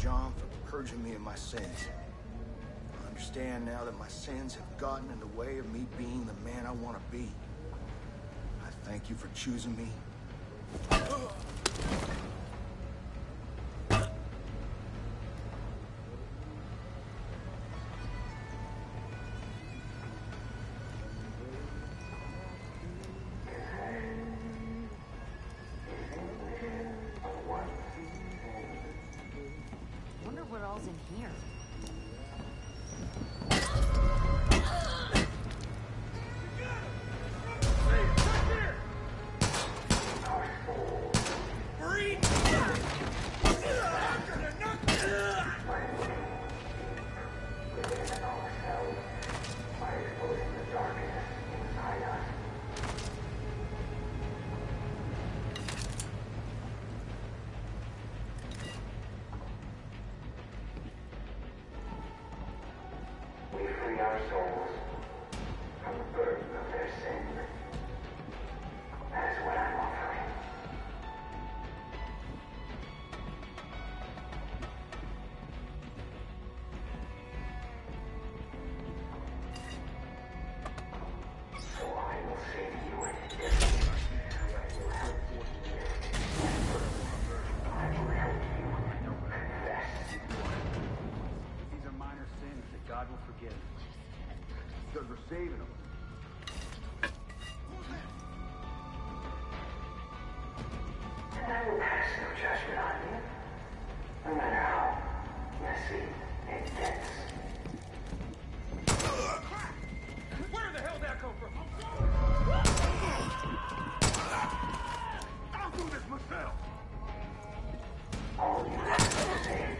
John for purging me of my sins. I understand now that my sins have gotten in the way of me being the man I want to be. I thank you for choosing me. Wonder what all's in here. Our souls from the burden of their sin. That is what I'm offering. So I will save you in death. I will help you lift. I will help you confess. These are minor sins that God will forgive. Because we're saving them. And I will pass no judgment on you, no matter how messy it gets. Where the hell did that come from? I'll do this myself. All you have to say.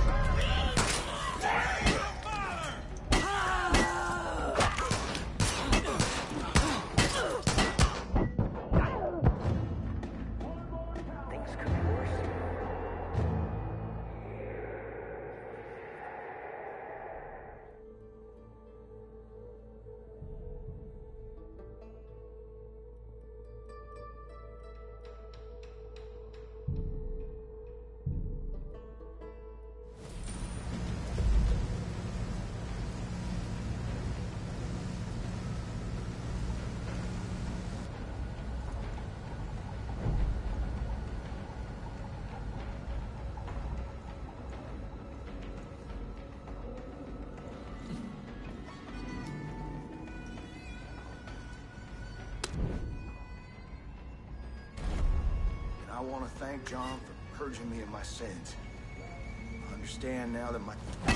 I want to thank John for purging me of my sins. I understand now that my...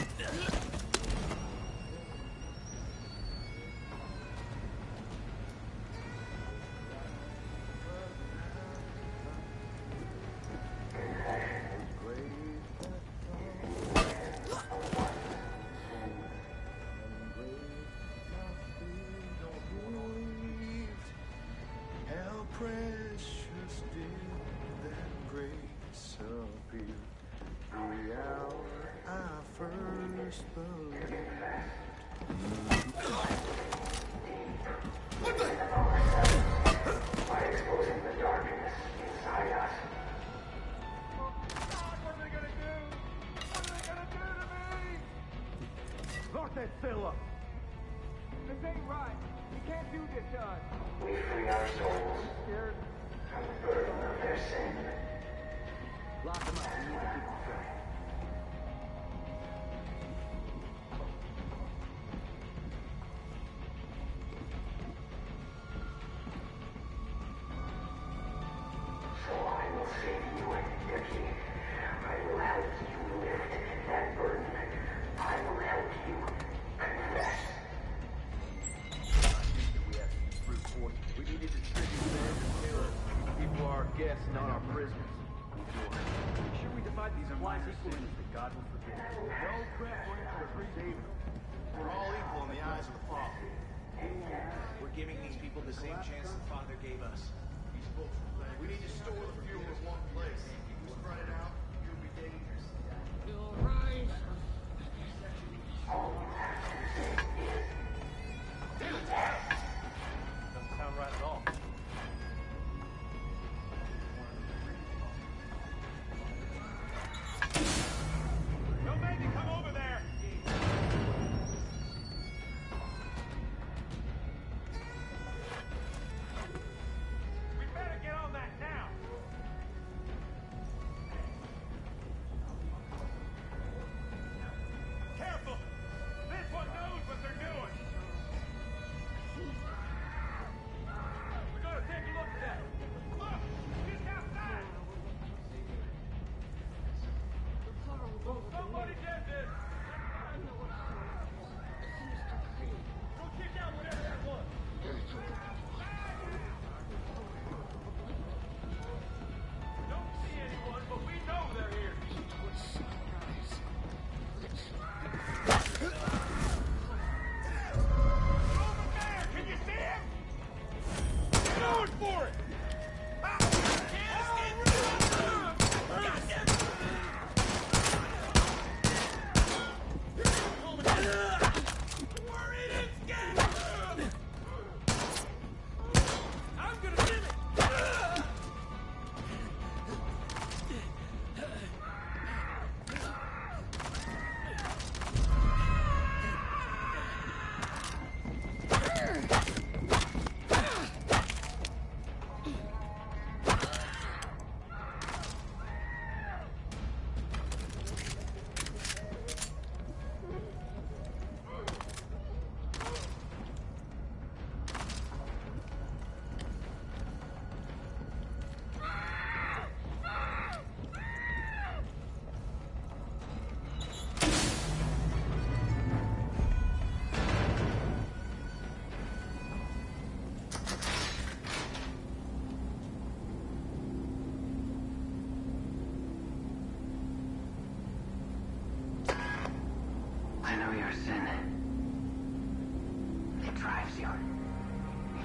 How precious did that grace appear the hour I first believed. By exposing the darkness inside us. God, what are they gonna do? What are they gonna do to me? Lock that cell up. This ain't right. You can't do this to us. We free our souls from the burden of their sin. Lock them up. We need to keep them safe. So I will save you immediately. I will help you lift that burden. I will help you confess. We need to distribute them and kill people are our guests, not our prisoners. Make sure we divide these supplies equally that God will forgive. No crap going for the free saving. We're all equal in the eyes of the Father. We're giving these people the same chance the Father gave us. We need to store the fuel in one place. Spread it out, you'll be dangerous. You'll rise. Doesn't sound right at all.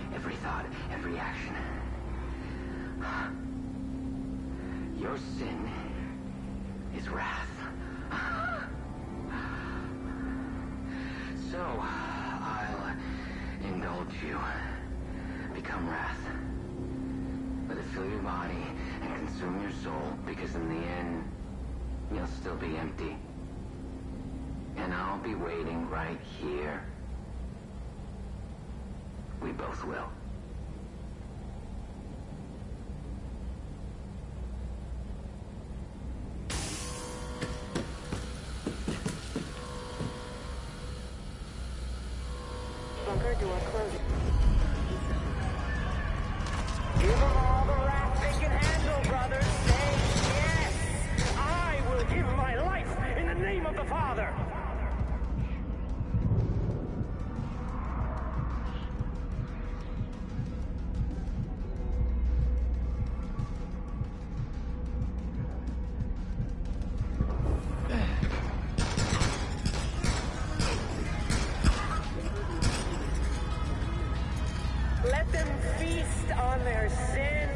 every thought, every action. Your sin is wrath. So, I'll indulge you. Become wrath. Let it fill your body and consume your soul, because in the end, you'll still be empty. And I'll be waiting right here. We both will. Bunker door closing. Give them all the wrath they can handle, brothers. Say yes! I will give my life in the name of the Father! Let them feast on their sin.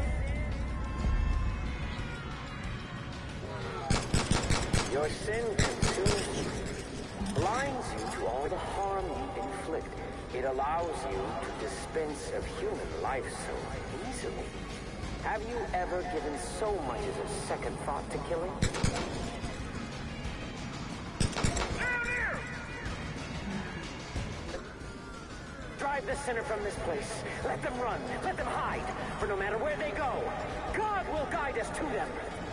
Your sin consumes you, blinds you to all the harm you inflict. It allows you to dispense of human life so easily. Have you ever given so much as a second thought to killing? Drive the sinner from this place. Let them run. Let them hide. For no matter where they go, God will guide us to them.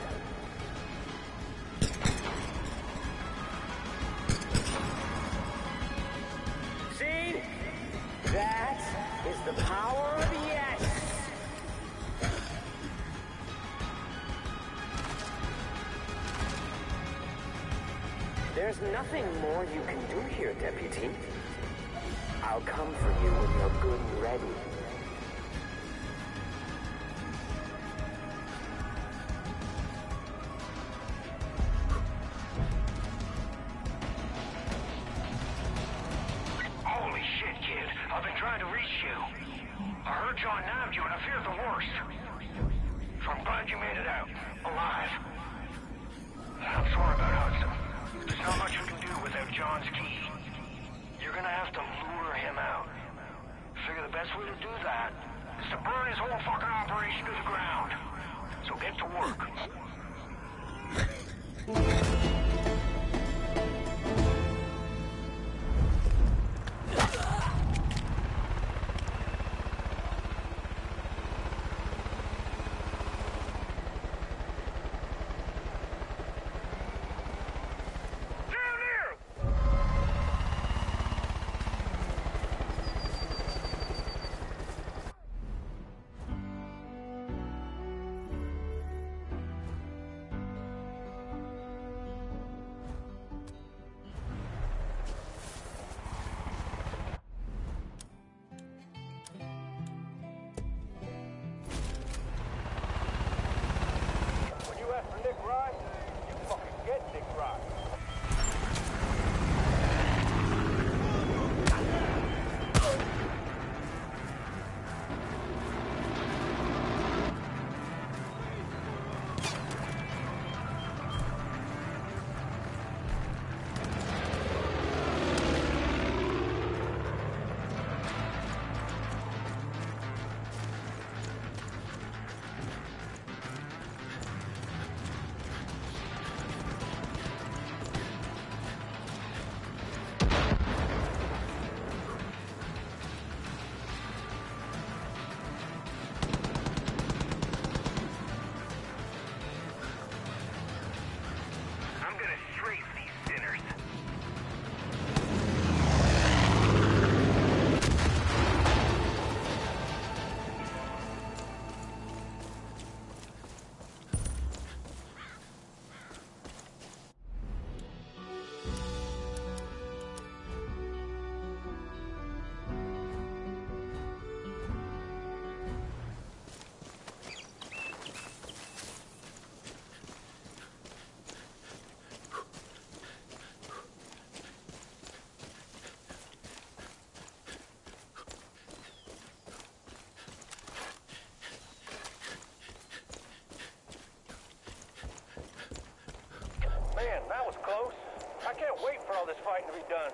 See? That is the power of yes. There's nothing more you can do here, Deputy. I'll come for you when you're good and ready. Holy shit, kid. I've been trying to reach you. I heard John nabbed you and I feared the worst. So I'm glad you made it out. Alive. I'm sorry about Hudson. There's not much we can do without John's key. You're gonna have to lure him out. Figure the best way to do that is to burn his whole fucking operation to the ground. So get to work. done.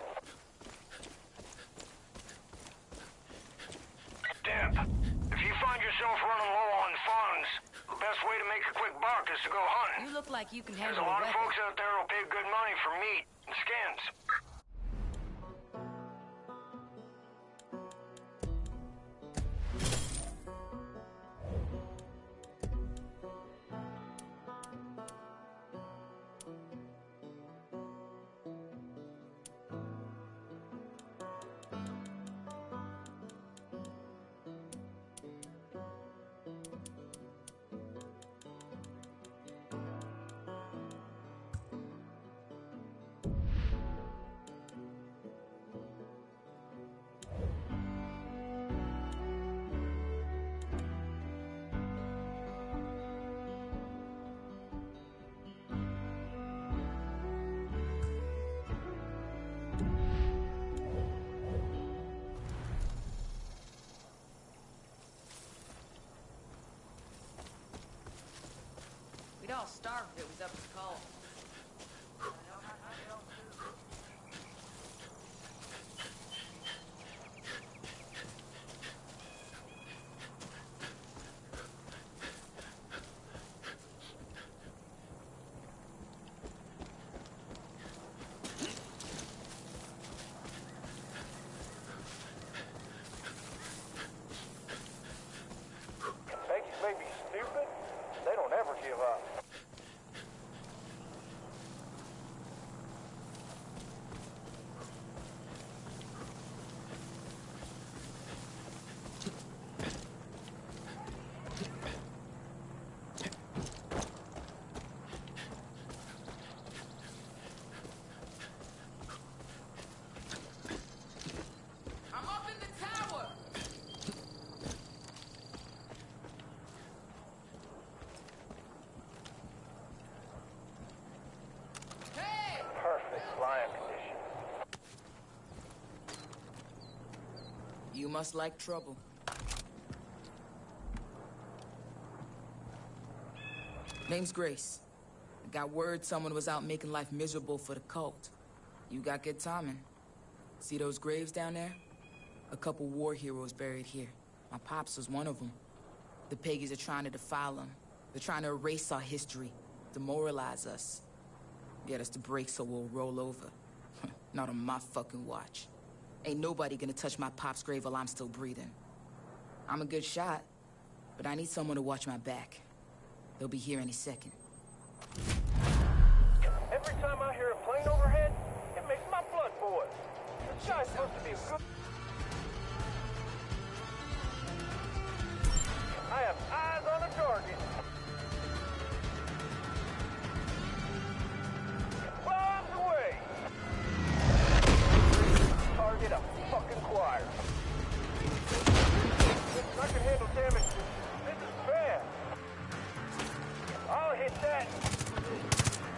Demp, if you find yourself running low on funds, the best way to make a quick buck is to go hunting. You look like you can There's handle a lot of weapon. folks out there who'll pay good money for meat and skins. We'd all starve if it was up to Cole. Yankees may be stupid, they don't ever give up. I'm up in the tower! Hey! Perfect flying conditions. You must like trouble. Name's Grace. I got word someone was out making life miserable for the cult. You got good timing. See those graves down there? A couple war heroes buried here. My pops was one of them. The Peggies are trying to defile them. They're trying to erase our history, demoralize us. Get us to break so we'll roll over. Not on my fucking watch. Ain't nobody gonna touch my pop's grave while I'm still breathing. I'm a good shot, but I need someone to watch my back. They'll be here any second. Every time I hear a plane overhead, it makes my blood boil. The guy's supposed to be a good... I have eyes on a target. Bombs away! Target a fucking choir. I can handle damage. This is bad. I'll hit that.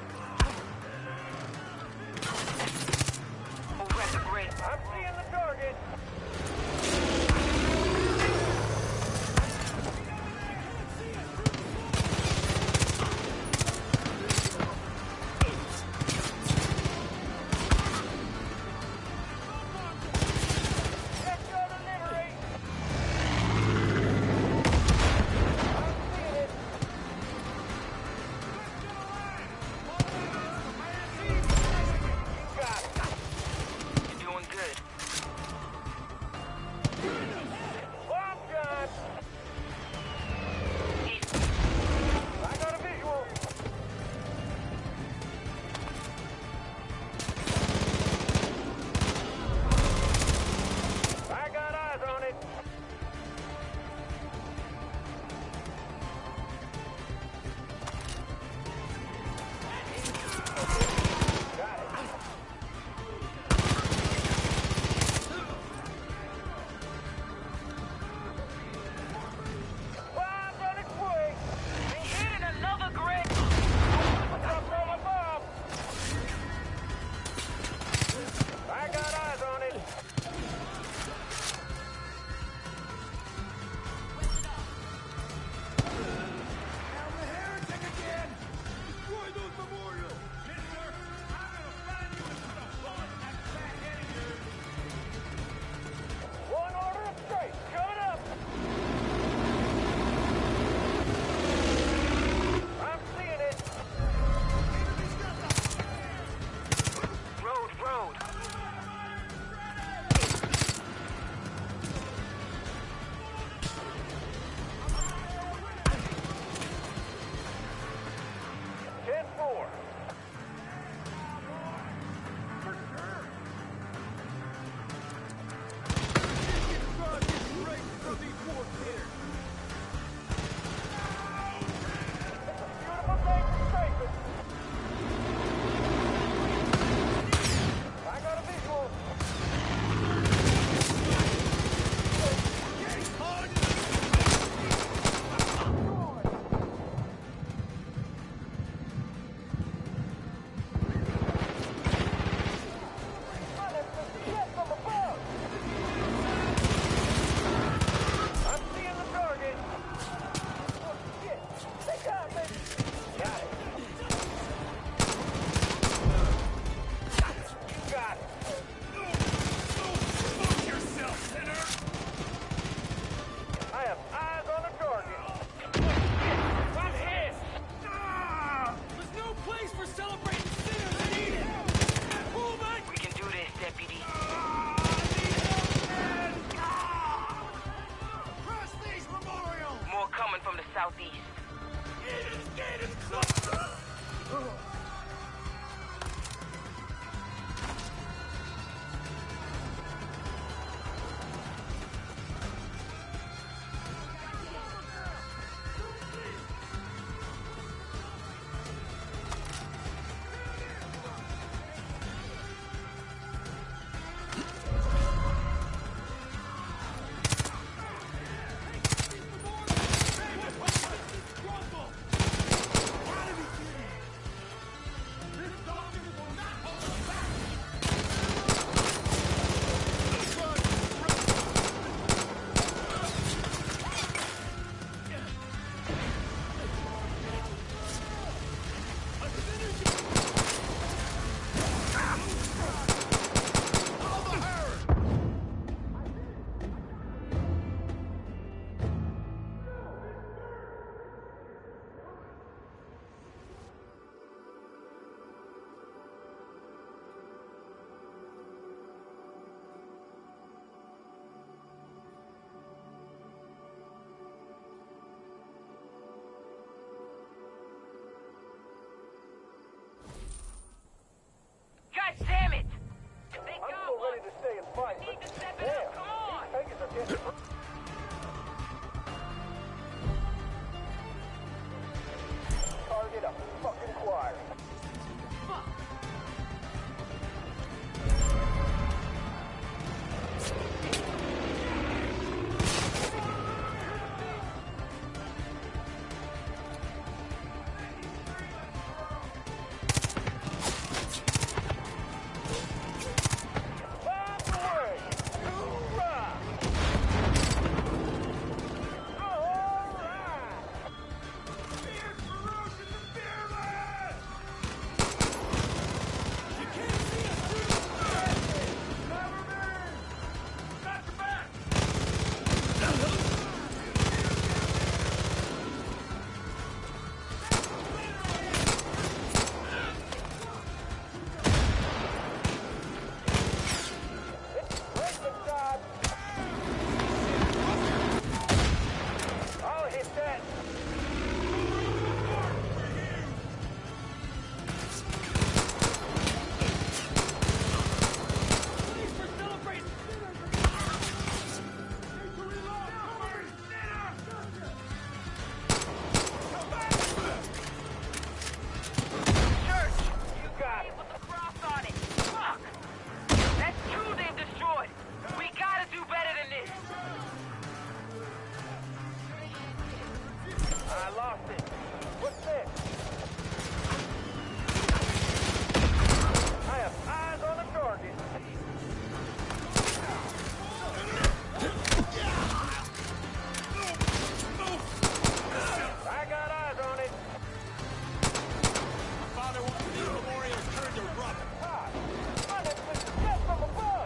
I'm seeing the target. southeast. Get it closer! God damn it! They I'm got still one! ready to stay and fight, We need but to step it up, come on! these Vegas are getting... Target a fucking choir. Find the way! Hoorah! All right! Fierce, ferocious, and fearless! You can't see us through the smoke! Cover me! Got your back! Breakfast time! I'll hit that! Church! You got it! With the cross on it! Fuck! That's two they've destroyed! We gotta do better than this! I lost it. What's this? I have eyes on the target. I got eyes on it. Father wants these memorials turned to rubble. God, I have been sent from above.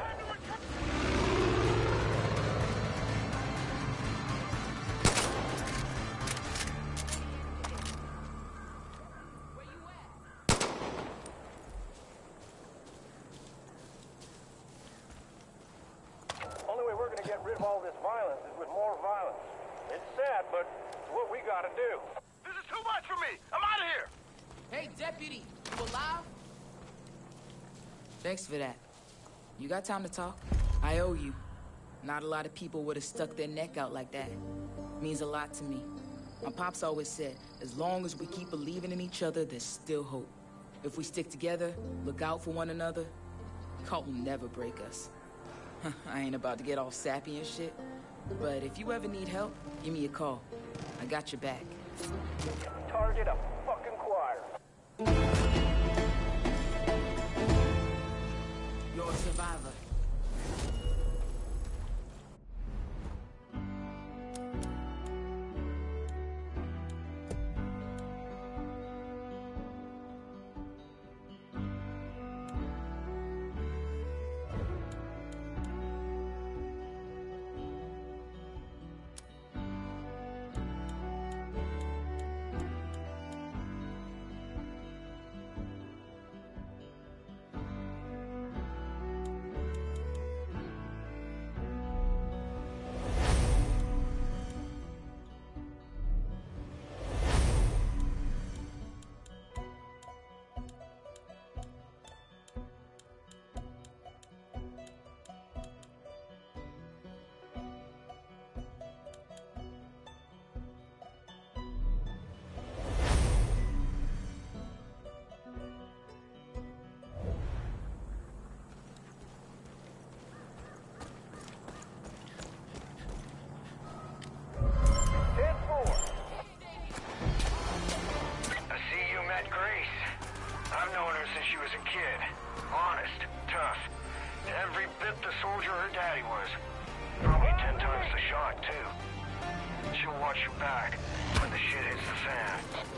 Only way we're going to get rid of all this violence is with more violence. It's sad, but it's what we got to do. This is too much for me! I'm out of here! Hey, deputy, you alive? Thanks for that. You got time to talk? I owe you. Not a lot of people would have stuck their neck out like that. Means a lot to me. My pops always said, as long as we keep believing in each other, there's still hope. If we stick together, look out for one another, Cult will never break us. I ain't about to get all sappy and shit, but if you ever need help, give me a call. I got your back. Target a fucking choir. You're a survivor. she'll watch your back when the shit hits the fan.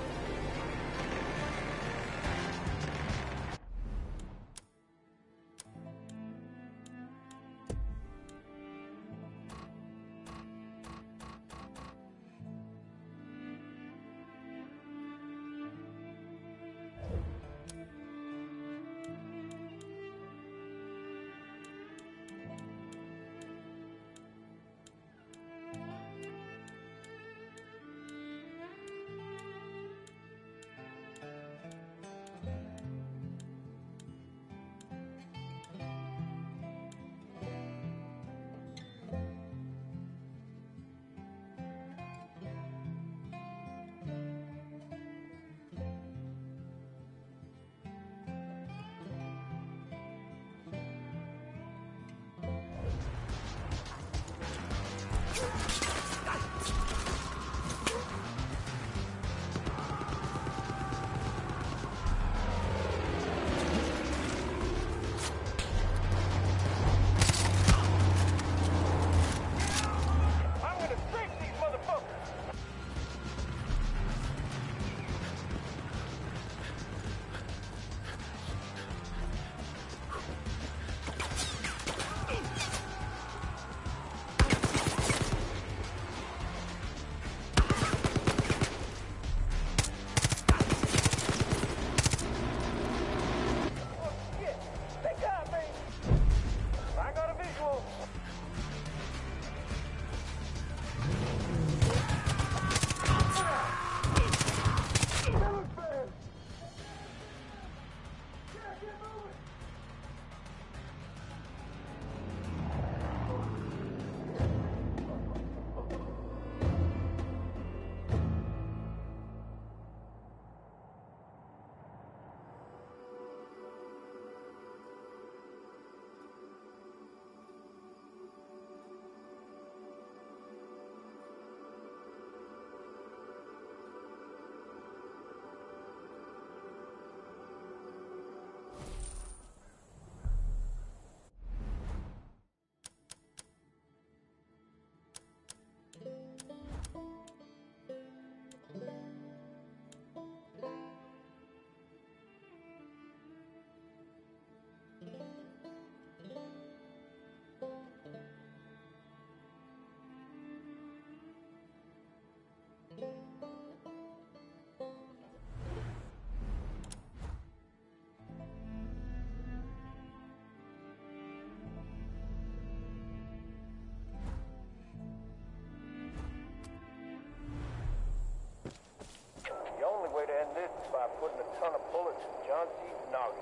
By putting a ton of bullets in John C's noggin.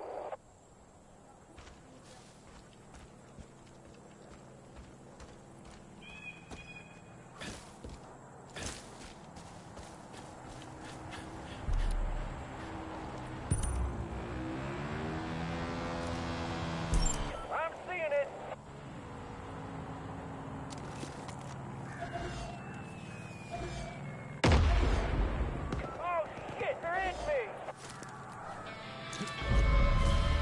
I'm seeing it! Oh shit, they're in me!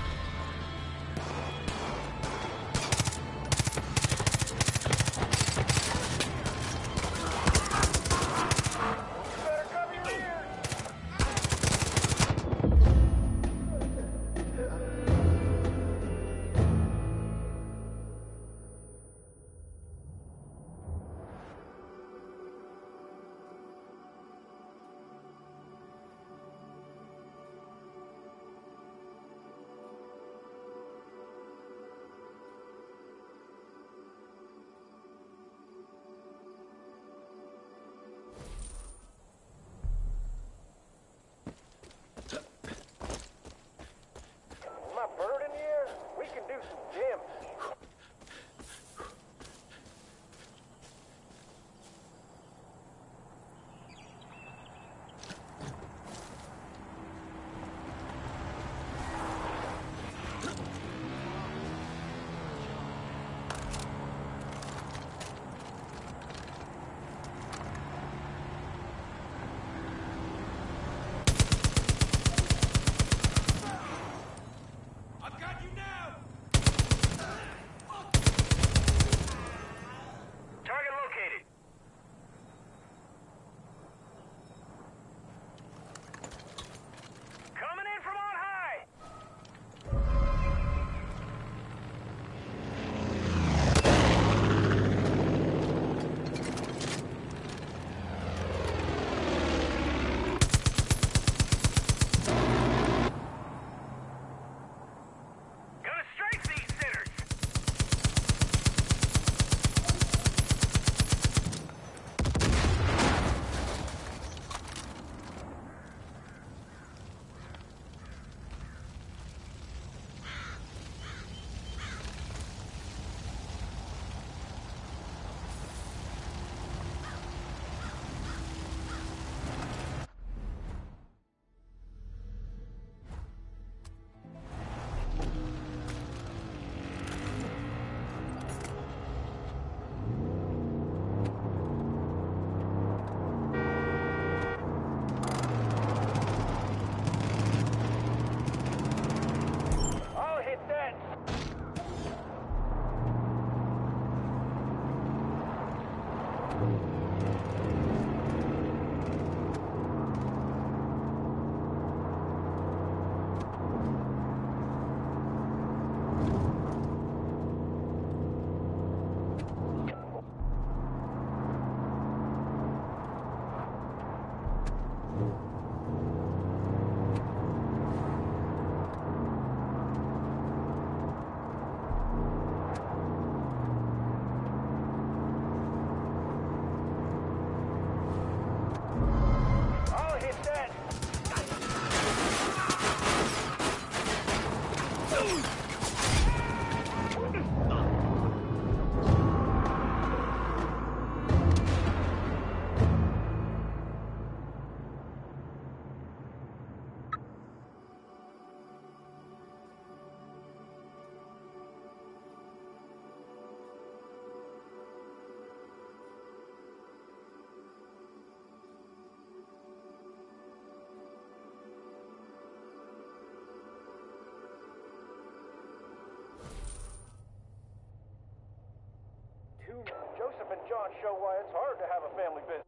too. Joseph and John show why it's hard to have a family business.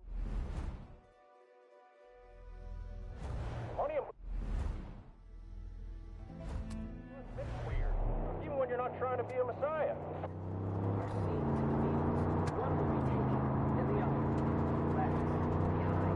Money and... It's weird. Even when you're not trying to be a messiah. One will be taken, and the other left behind.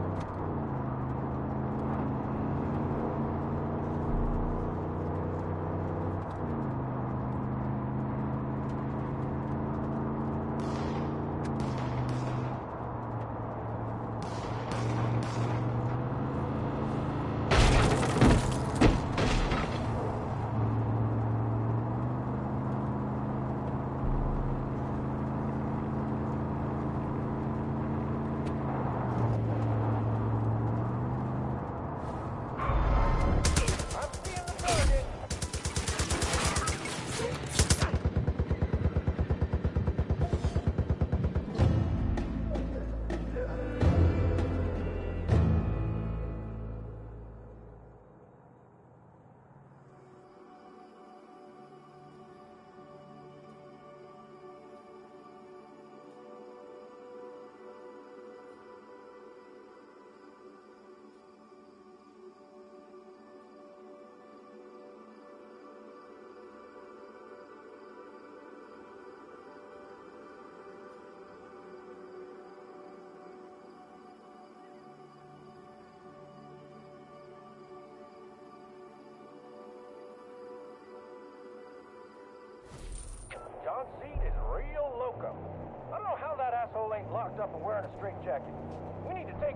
John Seed is real loco. I don't know how that asshole ain't locked up and wearing a straitjacket. We need to take...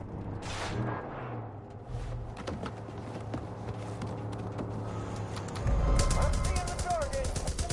I'm seeing the target.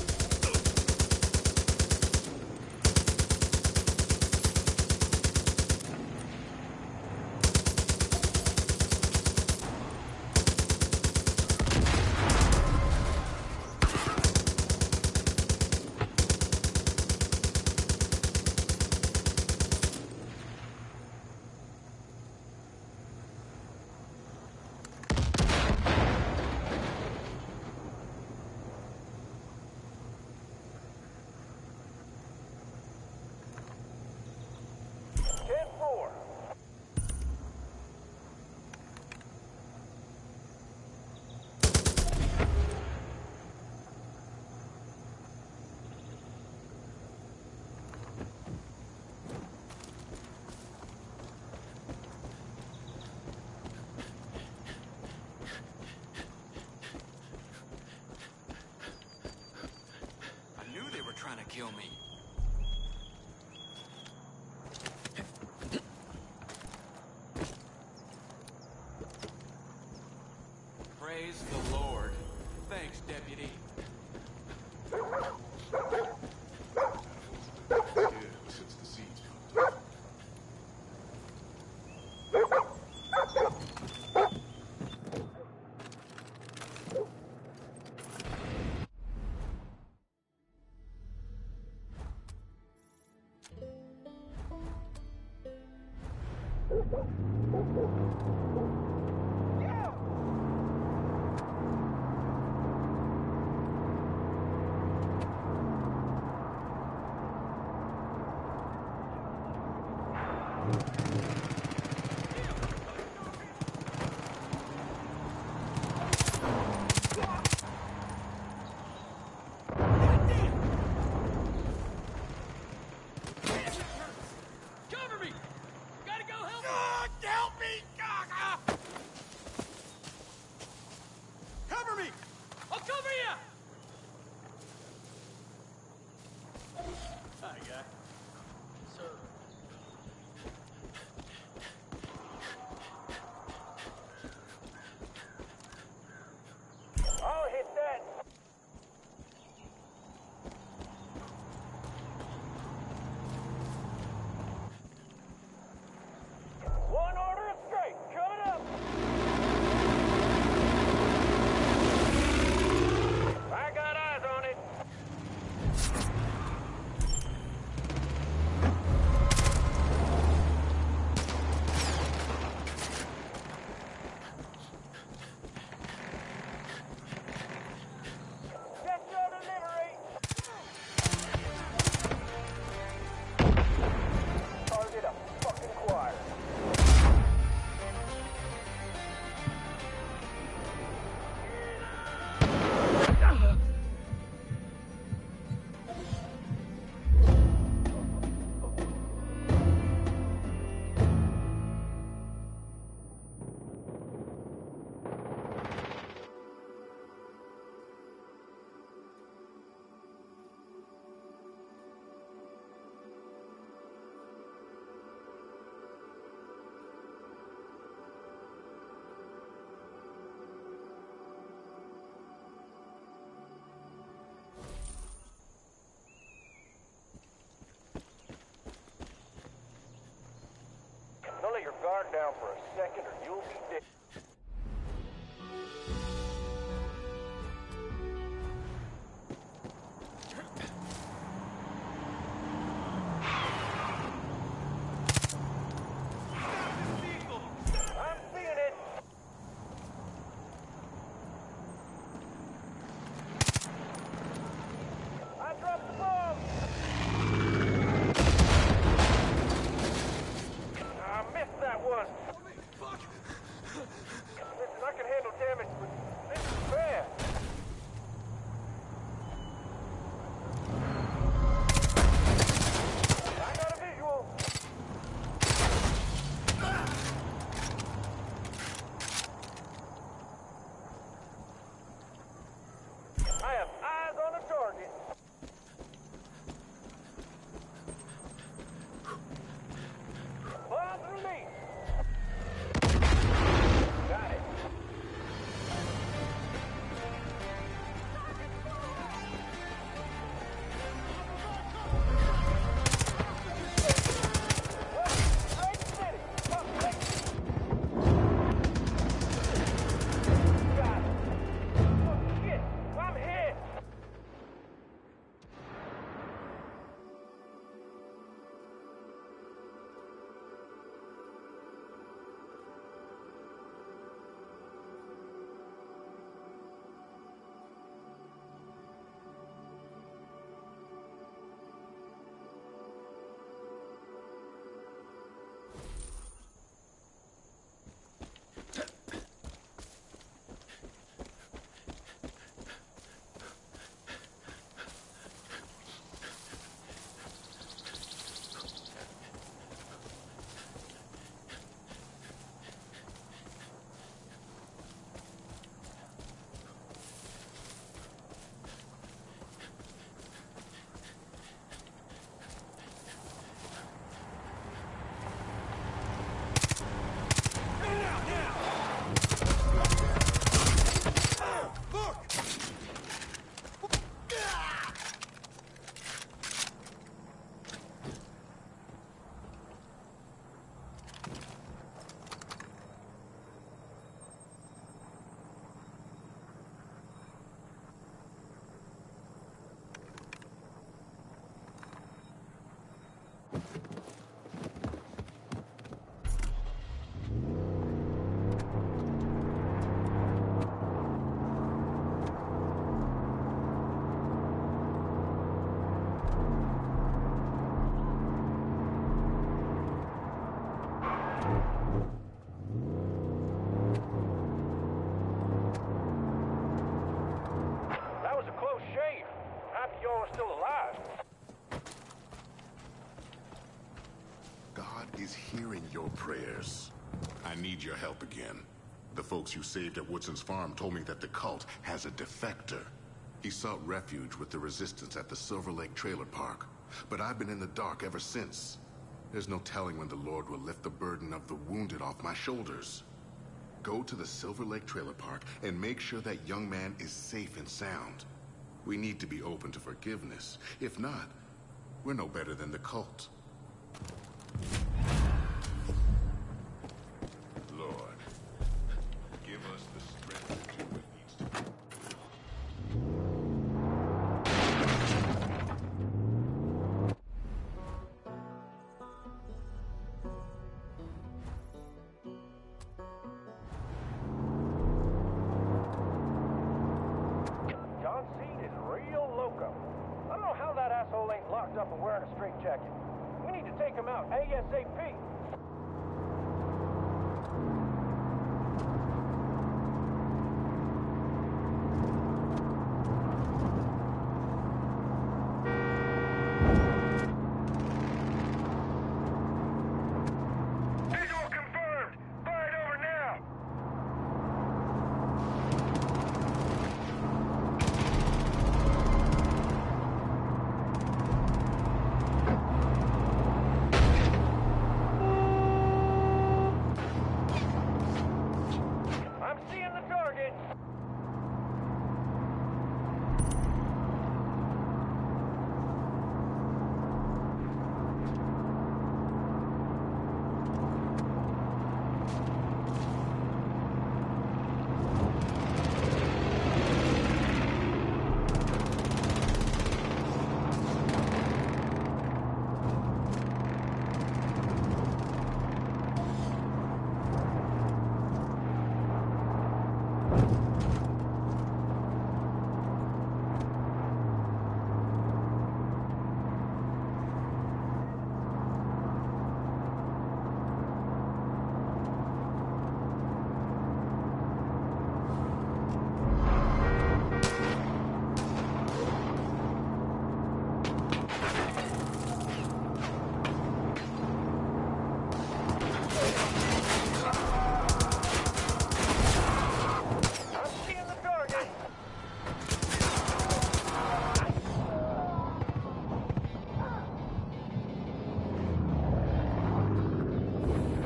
Trying to kill me. Praise the Lord. Thanks, Deputy. Since the siege. Cover me! Gotta go help me! Help me! let your guard down for a second or you'll be dead. I'm seeing it! I dropped the bomb! I missed that one! Fuck! Listen, I can handle damage, but this is bad! I got a visual! I have eyes on a target. Bomb through me. Got it. Right city. Up, right. Got it. Oh, shit. I'm hit. That was a close shave. Happy y'all are still alive. God is hearing your prayers. I need your help again. The folks you saved at Woodson's farm told me that the cult has a defector. He sought refuge with the resistance at the Silver Lake Trailer Park. But I've been in the dark ever since. There's no telling when the Lord will lift the burden of the wounded off my shoulders. Go to the Silver Lake Trailer Park and make sure that young man is safe and sound. We need to be open to forgiveness. If not, we're no better than the cult. Lord, give us the strength to do what needs to be. John Seed is real loco. I don't know how that asshole ain't locked up and wearing a straitjacket. We need to take him out ASAP. Visual confirmed. Fire it over now.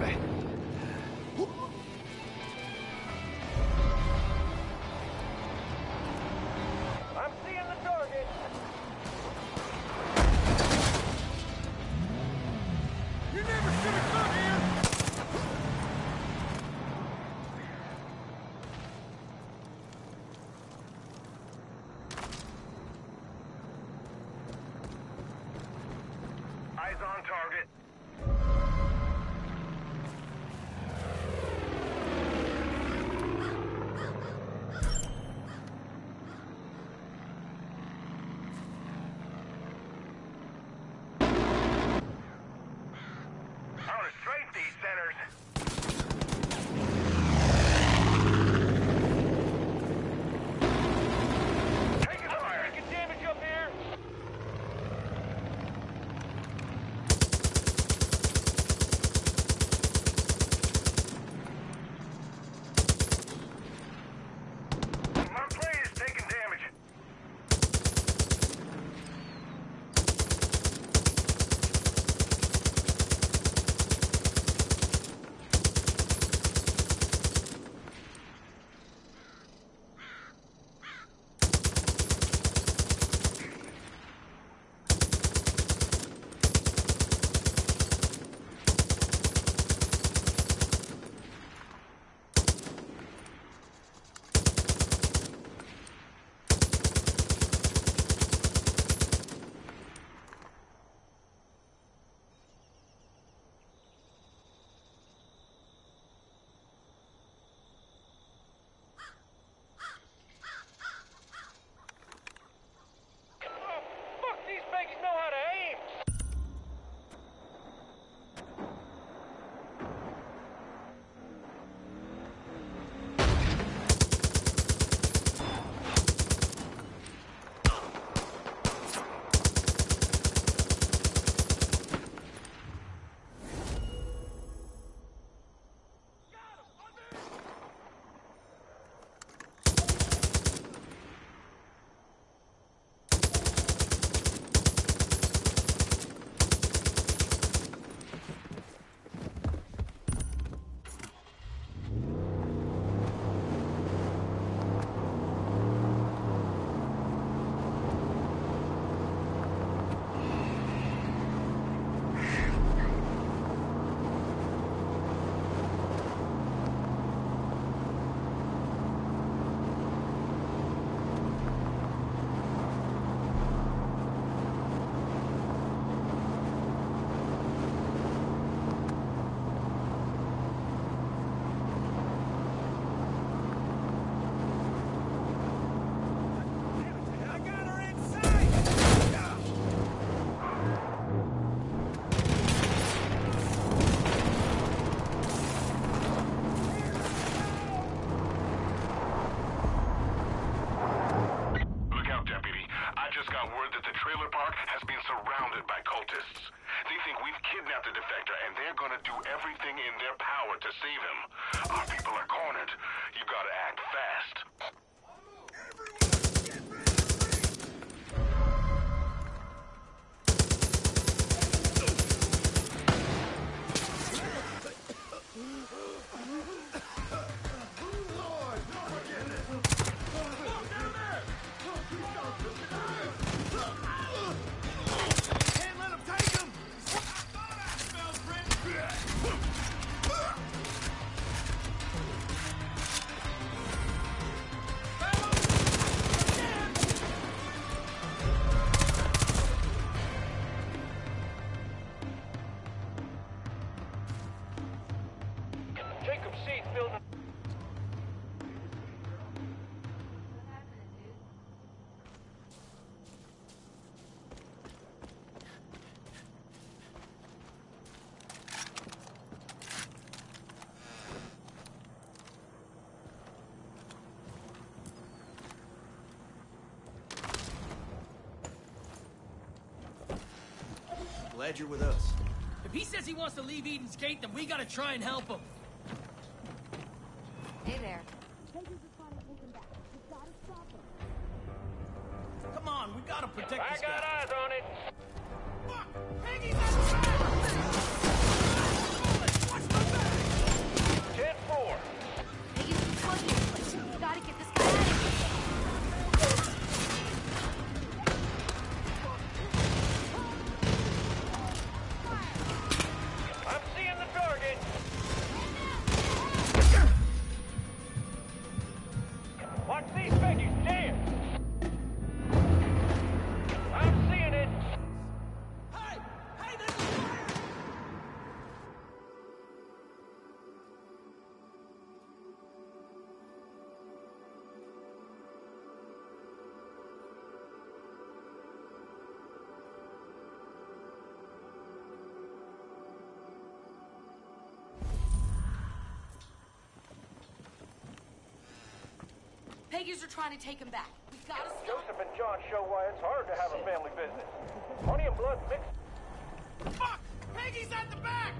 right. I'm seeing the target. You never should have come here! Eyes on target. I want to strafe these centers. Taking fire. Taking damage up here. My plane is taking damage. Fuck, these babies know how to aim. Look out, deputy. I just got word that the trailer park has been surrounded by cultists. They think we've kidnapped the defector, and they're gonna do everything in their power to save him. Our people are cornered. You gotta act fast. Can't let him take him! Jacob Seed building. Glad you're with us. If he says he wants to leave Eden's Gate, then we gotta try and help him. Hey there. Come on, we gotta protect I this got guy. eyes on it. Fuck! Peggy's on the back! Watch my back! Peggies are trying to take him back. We gotta stop. Joseph and John show why it's hard to have a family business. Money and blood mixed. Fuck! Peggy's at the back!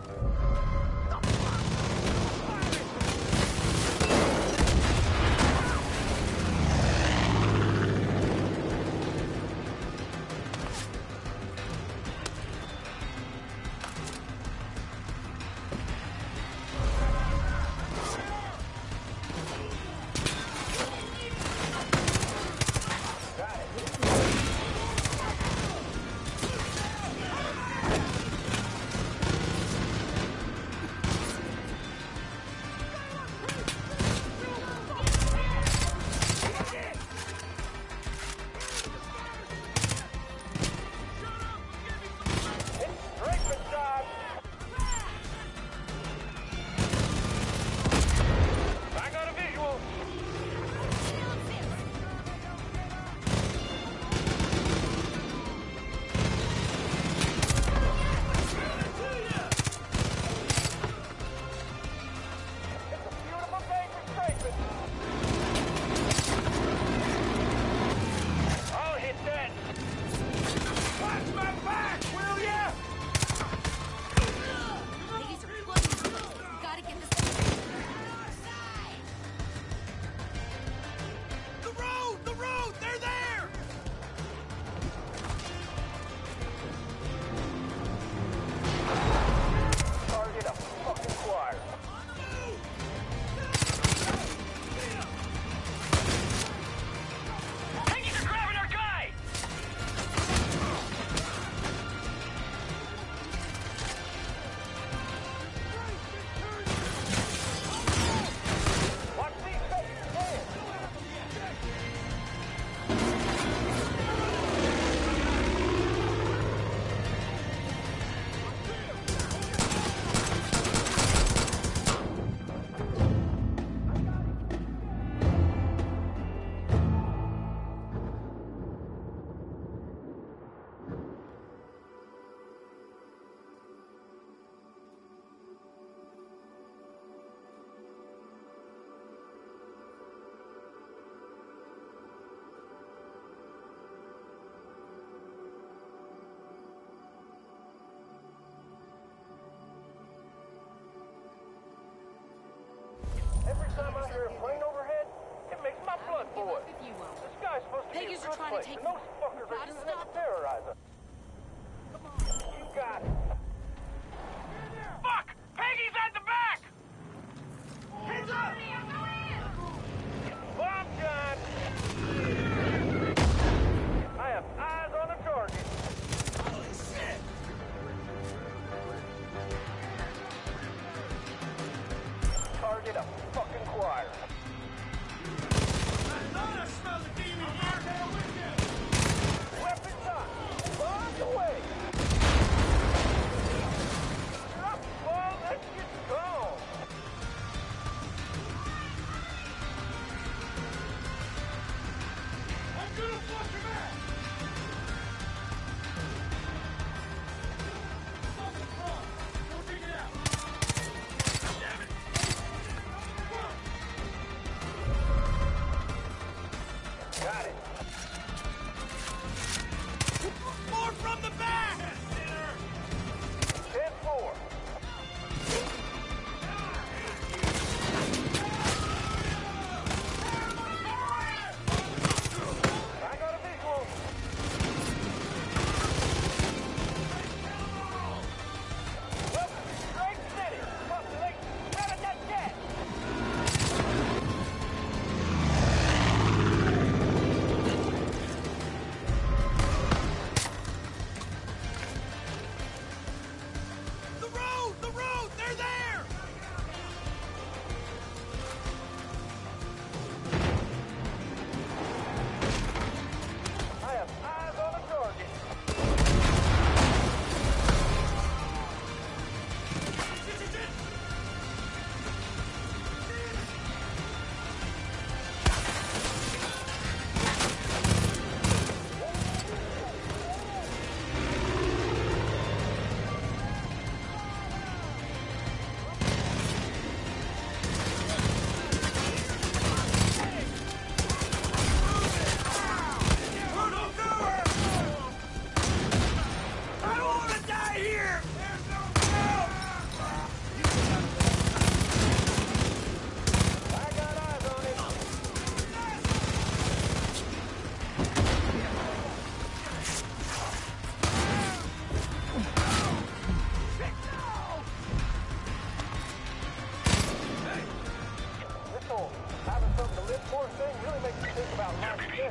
Every time I hear a plane overhead, it makes my blood boil. This guy's supposed to be Peggies a are good trying to place, take and those fuckers are using it to terrorize us. You got it. Fuck! Peggy's at the back! Hands up! Bomb John! I have eyes on the target. Holy shit! Target a fucking choir. I thought I smelled the demon here! Weapons up! Bombs away!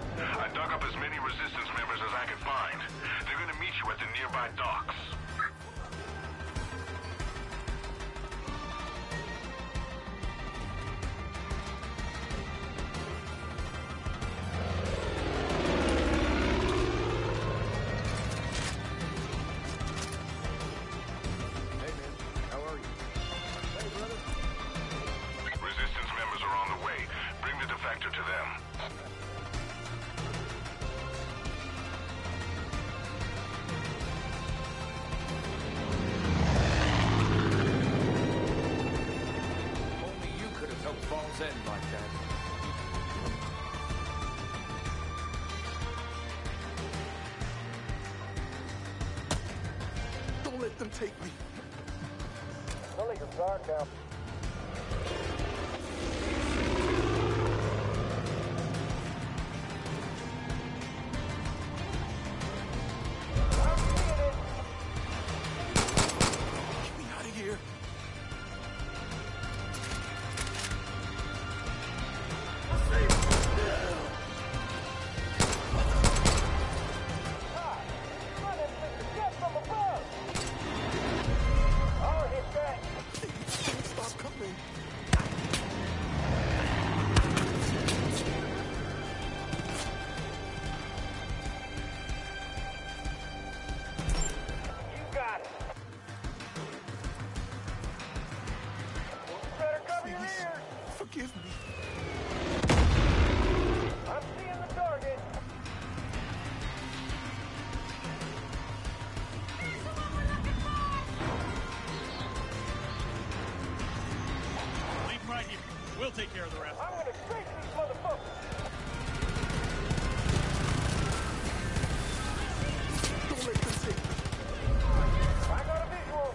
I dug up as many resistance members as I could find. They're gonna meet you at the nearby docks. Let them take me. Don't let your guard down. Get me out of here. Forgive me. I'm seeing the target. Leave him right here. We'll take care of the rest. I'm gonna trace these motherfuckers. Don't let them take me. I got a visual.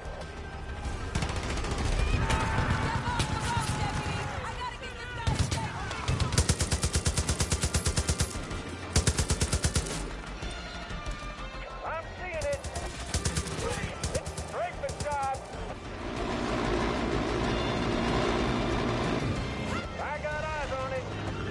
I'm seeing it. It's Drakeman's job. I got eyes on it.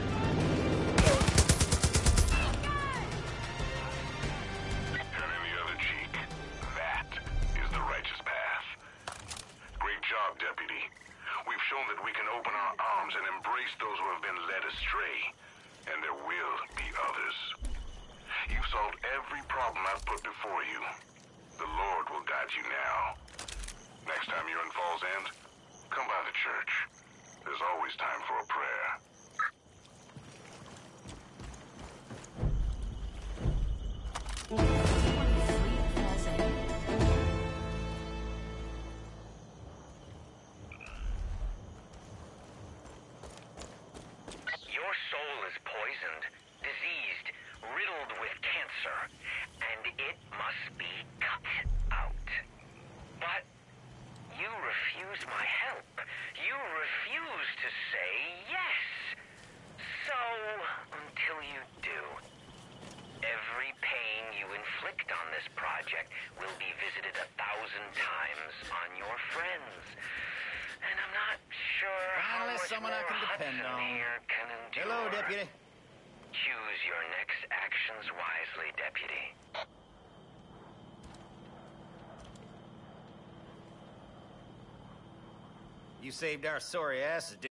Turn in the other cheek. That is the righteous path. Great job, Deputy. We've shown that we can open our arms and embrace those who have been led astray. And there will be others. You've solved every problem I've put before you. The Lord will guide you now. Next time you're in Falls End, come by the church. There's always time for a prayer. Your soul is poisoned, diseased, riddled with cancer, and it must be cut out. But you refuse my help. You refuse to say yes. So, until you do, every pain you inflict on this project will be visited 1,000 times on your friends. And I'm not sure how Finally, much someone I more can depend Hudson on. here can endure. Hello, Deputy. Choose your next actions wisely, Deputy. You saved our sorry asses,